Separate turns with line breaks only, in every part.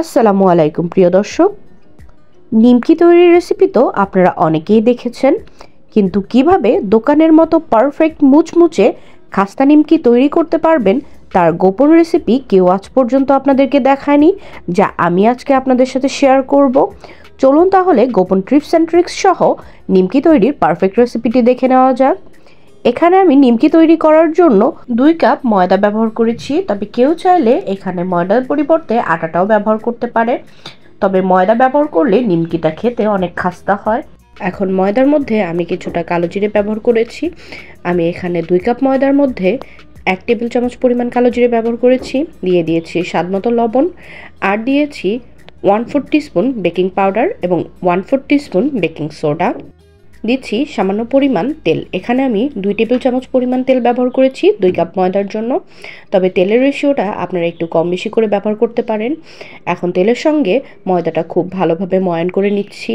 আসসালামু আলাইকুম প্রিয় দর্শক। নিমকি তৈরির রেসিপি তো আপনারা অনেকেই দেখেছেন, কিন্তু কিভাবে দোকানের মতো পারফেক্ট মুচমুচে খাস্তা নিমকি তৈরি করতে পারবেন তার গোপন রেসিপি কেউ আজ পর্যন্ত আপনাদেরকে দেখায়নি, যা আমি আজকে আপনাদের সাথে শেয়ার করব। চলুন তাহলে গোপন টিপস অ্যান্ড ট্রিক্স সহ নিমকি তৈরির পারফেক্ট রেসিপিটি দেখে নেওয়া যাক। এখানে আমি নিমকি তৈরি করার জন্য 2 কাপ ময়দা ব্যবহার করেছি, তবে কেউ চাইলে এখানে ময়দার পরিবর্তে আটাটাও ব্যবহার করতে পারে। তবে ময়দা ব্যবহার করলে নিমকিটা খেতে অনেক খাস্তা হয়। এখন ময়দার মধ্যে আমি কিছুটা কালো জিরে ব্যবহার করেছি। আমি এখানে 2 কাপ ময়দার মধ্যে 1 টেবিল চামচ পরিমাণ কালো জিরে ব্যবহার করেছি, দিয়ে দিয়েছি স্বাদমতো লবণ, আর দিয়েছি 1/4 টিস্পুন বেকিং পাউডার এবং 1/4 টিস্পুন বেকিং সোডা। দিচ্ছি সামান্য পরিমাণ তেল। এখানে আমি 2 টেবিল চামচ পরিমাণ তেল ব্যবহার করেছি 2 কাপ ময়দার জন্য, তবে তেলের রেশিওটা আপনারা একটু কম বেশি করে ব্যবহার করতে পারেন। এখন তেলের সঙ্গে ময়দাটা খুব ভালোভাবে ময়ান করে নিচ্ছি।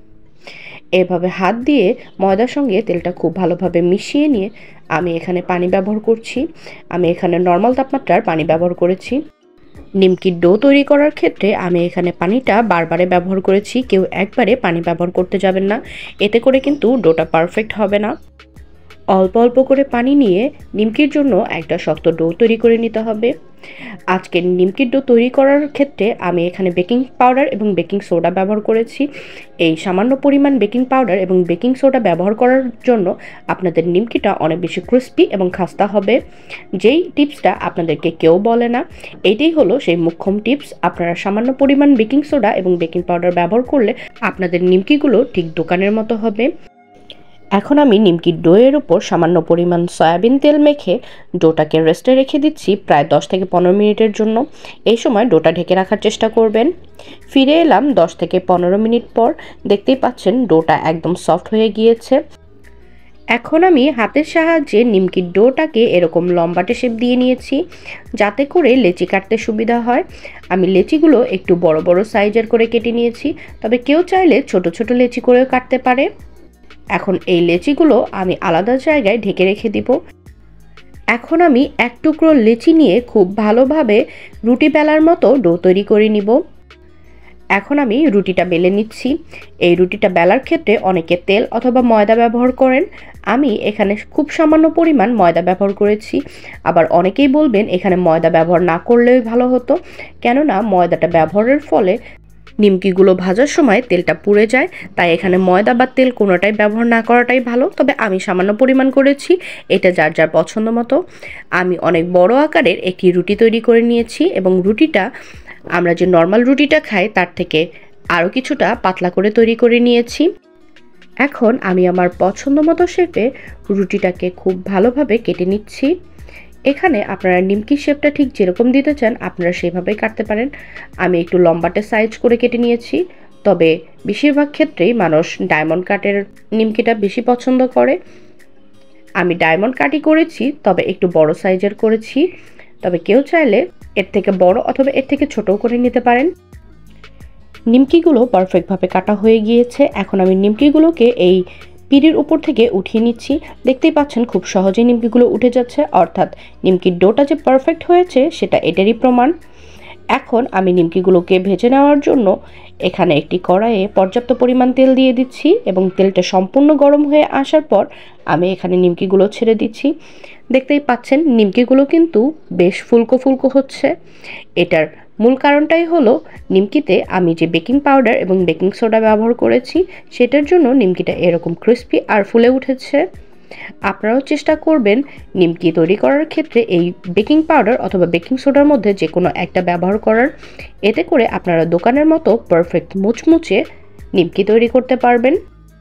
এভাবে হাত দিয়ে ময়দার সঙ্গে তেলটা খুব ভালোভাবে মিশিয়ে নিয়ে আমি এখানে পানি ব্যবহার করছি। আমি এখানে নর্মাল তাপমাত্রার পানি ব্যবহার করেছি। নিমকির ডো তৈরি করার ক্ষেত্রে আমি এখানে পানিটা বারবারে ব্যবহার করেছি, কেউ একবারে পানি ব্যবহার করতে যাবেন না, এতে করে কিন্তু ডোটা পারফেক্ট হবে না। অল্প অল্প করে পানি নিয়ে নিমকির জন্য একটা শক্ত ডো তৈরি করে নিতে হবে। আজকে নিমকির ডো তৈরি করার ক্ষেত্রে আমি এখানে বেকিং পাউডার এবং বেকিং সোডা ব্যবহার করেছি। এই সামান্য পরিমাণ বেকিং পাউডার এবং বেকিং সোডা ব্যবহার করার জন্য আপনাদের নিমকিটা অনেক বেশি ক্রিস্পি এবং খাস্তা হবে। যেই টিপসটা আপনাদেরকে কেউ বলে না, এটাই হলো সেই মোক্ষম টিপস। আপনারা সামান্য পরিমাণ বেকিং সোডা এবং বেকিং পাউডার ব্যবহার করলে আপনাদের নিমকিগুলো ঠিক দোকানের মতো হবে। এখন আমি নিমকির ডোয়ের উপর সামান্য পরিমাণ সয়াবিন তেল মেখে ডোটাকে রেস্টে রেখে দিচ্ছি প্রায় 10 থেকে 15 মিনিটের জন্য। এই সময় ডোটা ঢেকে রাখার চেষ্টা করবেন। ফিরে এলাম 10 থেকে 15 মিনিট পর। দেখতেই পাচ্ছেন ডোটা একদম সফট হয়ে গিয়েছে। এখন আমি হাতের সাহায্যে নিমকির ডোটাকে এরকম লম্বাটে শেপ দিয়ে নিয়েছি, যাতে করে লেচি কাটতে সুবিধা হয়। আমি লেচিগুলো একটু বড় বড় সাইজের করে কেটে নিয়েছি, তবে কেউ চাইলে ছোট ছোট লেচি করেও কাটতে পারে। এখন এই লেচিগুলো আমি আলাদা জায়গায় ঢেকে রেখে দিব। এখন আমি এক টুকরো লেচি নিয়ে খুব ভালোভাবে রুটি বেলার মতো ডো তৈরি করে নিব। এখন আমি রুটিটা বেলে নিচ্ছি। এই রুটিটা বেলার ক্ষেত্রে অনেকে তেল অথবা ময়দা ব্যবহার করেন। আমি এখানে খুব সামান্য পরিমাণ ময়দা ব্যবহার করেছি। আবার অনেকেই বলবেন এখানে ময়দা ব্যবহার না করলেই ভালো হতো, কেননা ময়দাটা ব্যবহারের ফলে নিমকিগুলো ভাজার সময় তেলটা পুড়ে যায়। তাই এখানে ময়দা বা তেল কোনোটাই ব্যবহার না করাটাই ভালো, তবে আমি সামান্য পরিমাণ করেছি, এটা যার যার পছন্দ মতো। আমি অনেক বড় আকারের একটি রুটি তৈরি করে নিয়েছি এবং রুটিটা আমরা যে নর্মাল রুটিটা খাই তার থেকে আরও কিছুটা পাতলা করে তৈরি করে নিয়েছি। এখন আমি আমার পছন্দ মতো শেপে রুটিটাকে খুব ভালোভাবে কেটে নিচ্ছি। এখানে আপনারা নিমকির শেপটা ঠিক যেরকম দিতে চান আপনারা সেভাবেই কাটতে পারেন। আমি একটু লম্বাটে সাইজ করে কেটে নিয়েছি, তবে বেশিরভাগ ক্ষেত্রেই মানুষ ডায়মন্ড কাটের নিমকিটা বেশি পছন্দ করে। আমি ডায়মন্ড কাটই করেছি, তবে একটু বড় সাইজের করেছি। তবে কেউ চাইলে এর থেকে বড় অথবা এর থেকে ছোটও করে নিতে পারেন। নিমকিগুলো পারফেক্টভাবে কাটা হয়ে গিয়েছে। এখন আমি নিমকিগুলোকে এই পিঁড়ির উপর থেকে উঠিয়ে নিচ্ছি। দেখতেই পাচ্ছেন খুব সহজেই নিমকিগুলো উঠে যাচ্ছে, অর্থাৎ নিমকির ডোটা যে পারফেক্ট হয়েছে সেটা এটারই প্রমাণ। এখন আমি নিমকিগুলোকে ভেজে নেওয়ার জন্য এখানে একটি কড়াইয়ে পর্যাপ্ত পরিমাণ তেল দিয়ে দিচ্ছি এবং তেলটা সম্পূর্ণ গরম হয়ে আসার পর আমি এখানে নিমকিগুলো ছেড়ে দিচ্ছি। দেখতেই পাচ্ছেন নিমকিগুলো কিন্তু বেশ ফুলকো ফুলকো হচ্ছে। এটার মূল কারণটাই হলো নিমকিতে আমি যে বেকিং পাউডার এবং বেকিং সোডা ব্যবহার করেছি, সেটার জন্য নিমকিটা এরকম ক্রিস্পি আর ফুলে উঠেছে। আপনারাও চেষ্টা করবেন নিমকি তৈরি করার ক্ষেত্রে এই বেকিং পাউডার অথবা বেকিং সোডার মধ্যে যে কোনো একটা ব্যবহার করার। এতে করে আপনারা দোকানের মতো পারফেক্ট মুচমুচে নিমকি তৈরি করতে পারবেন।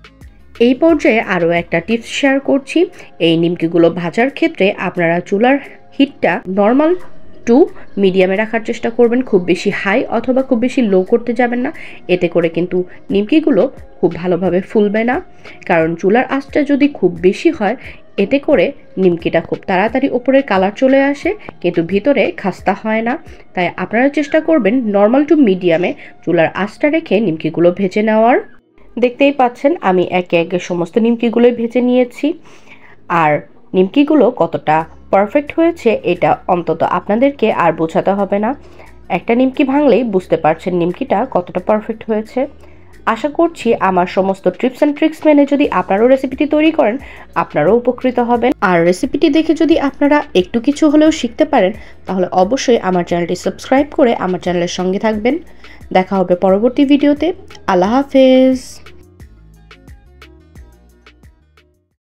এই পর্যায়ে আরও একটা টিপস শেয়ার করছি। এই নিমকিগুলো ভাজার ক্ষেত্রে আপনারা চুলার হিটটা নর্মাল টু মিডিয়ামে রাখার চেষ্টা করবেন, খুব বেশি হাই অথবা খুব বেশি লো করতে যাবেন না। এতে করে কিন্তু নিমকিগুলো খুব ভালোভাবে ফুলবে না, কারণ চুলার আঁচটা যদি খুব বেশি হয় এতে করে নিমকিটা খুব তাড়াতাড়ি উপরের কালার চলে আসে কিন্তু ভিতরে খাস্তা হয় না। তাই আপনারা চেষ্টা করবেন নর্মাল টু মিডিয়ামে চুলার আঁচটা রেখে নিমকিগুলো ভেজে নেওয়ার। দেখতেই পাচ্ছেন আমি একে একে সমস্ত নিমকিগুলোই ভেজে নিয়েছি। আর নিমকিগুলো কতটা পারফেক্ট হয়েছে এটা অন্তত আপনাদেরকে আর বোঝাতে হবে না। একটা নিমকি ভাঙলেই বুঝতে পারছেন নিমকিটা কতটা পারফেক্ট হয়েছে। আশা করছি আমার সমস্ত টিপস অ্যান্ড ট্রিক্স মেনে যদি আপনারাও রেসিপিটি তৈরি করেন আপনারাও উপকৃত হবেন। আর রেসিপিটি দেখে যদি আপনারা একটু কিছু হলেও শিখতে পারেন তাহলে অবশ্যই আমার চ্যানেলটি সাবস্ক্রাইব করে আমার চ্যানেলের সঙ্গে থাকবেন। দেখা হবে পরবর্তী ভিডিওতে। আল্লাহ হাফেজ।